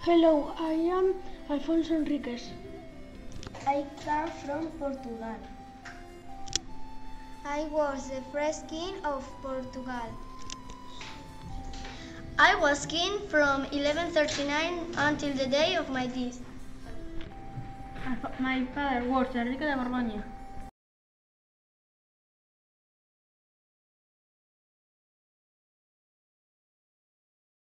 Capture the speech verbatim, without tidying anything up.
Hello, I am Afonso Henriques. I come from Portugal. I was the first king of Portugal. I was king from eleven thirty-nine until the day of my death. My father was Enrique de Borgoña.